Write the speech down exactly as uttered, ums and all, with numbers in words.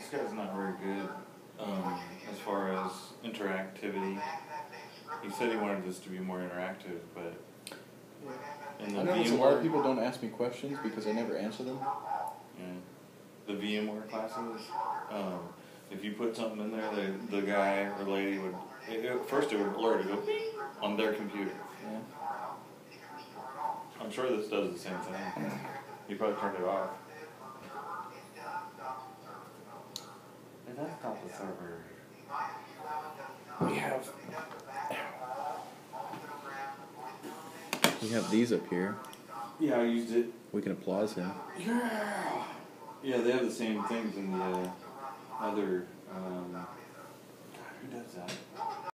guy's not very good um, as far as interactivity. He said he wanted this to be more interactive, but in the I notice a lot of people don't ask me questions because I never answer them. Yeah. The VMware classes, um, if you put something in there, the, the guy or lady would, it, it, first it would alert, it would go beep on their computer. Yeah. I'm sure this does the same thing. You probably turned it off. Hey, that's not the server. We have we have these up here. Yeah, I used it. We can applause him. Yeah. Yeah, they have the same things in the uh, other. Um, God, who does that?